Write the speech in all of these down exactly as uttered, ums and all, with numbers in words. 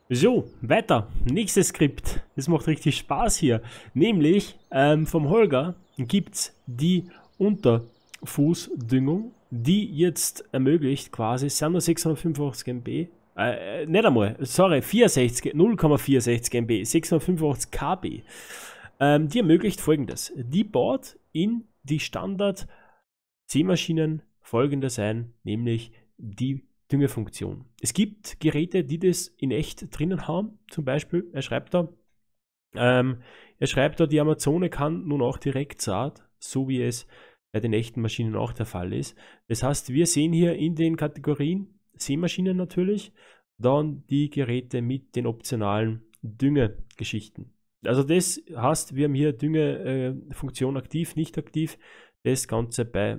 So, weiter. Nächstes Skript. Das macht richtig Spaß hier. Nämlich ähm, vom Holger gibt es die Unterfußdüngung, die jetzt ermöglicht quasi, es sind nur sechshundertfünfundachtzig Megabyte, äh, nicht einmal, sorry, vierundsechzig, null Komma vierundsechzig Megabyte, sechshundertfünfundachtzig Kilobyte. Ähm, die ermöglicht folgendes. Die baut in die Standard Sämaschinen folgendes ein, nämlich die Düngefunktion. Es gibt Geräte, die das in echt drinnen haben. Zum Beispiel, er schreibt da, ähm, er schreibt da, die Amazone kann nun auch direkt Saat, so wie es bei den echten Maschinen auch der Fall ist. Das heißt, wir sehen hier in den Kategorien Sämaschinen natürlich, dann die Geräte mit den optionalen Düngegeschichten. Also das heißt, wir haben hier Düngefunktion äh, aktiv, nicht aktiv. Das Ganze bei,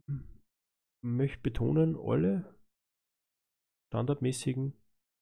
möchte betonen, alle standardmäßigen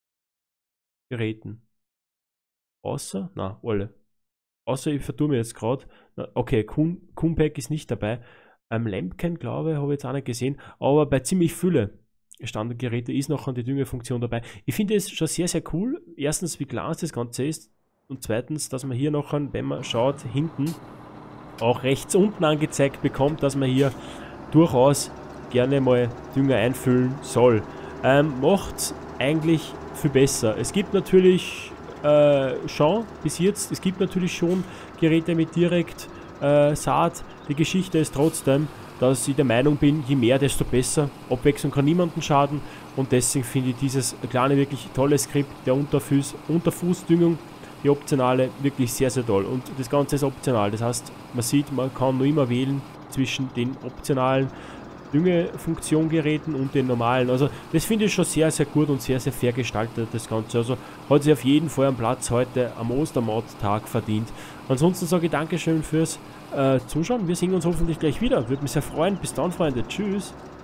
Geräten. Außer, na, alle. Außer ich vertue mir jetzt gerade. Okay, Kuhnpack ist nicht dabei. Ähm, Lampkin, glaube ich, habe ich jetzt auch nicht gesehen. Aber bei ziemlich viele Standardgeräte ist noch die Düngefunktion dabei. Ich finde es schon sehr, sehr cool. Erstens, wie klar das Ganze ist. Und zweitens, dass man hier noch, wenn man schaut, hinten auch rechts unten angezeigt bekommt, dass man hier durchaus gerne mal Dünger einfüllen soll. Ähm, macht eigentlich viel besser. Es gibt natürlich äh, schon bis jetzt, es gibt natürlich schon Geräte mit direkt äh, Saat. Die Geschichte ist trotzdem, dass ich der Meinung bin, je mehr, desto besser. Abwechslung kann niemandem schaden und deswegen finde ich dieses kleine, wirklich tolle Skript der Unterfuß, Unterfußdüngung, die optionale, wirklich sehr, sehr toll. Und das Ganze ist optional. Das heißt, man sieht, man kann nur immer wählen zwischen den optionalen Düngefunktiongeräten und den normalen. Also das finde ich schon sehr, sehr gut und sehr, sehr fair gestaltet, das Ganze. Also hat sich auf jeden Fall einen Platz heute am Ostermauttag verdient. Ansonsten sage ich Dankeschön fürs äh, Zuschauen. Wir sehen uns hoffentlich gleich wieder. Würde mich sehr freuen. Bis dann, Freunde. Tschüss.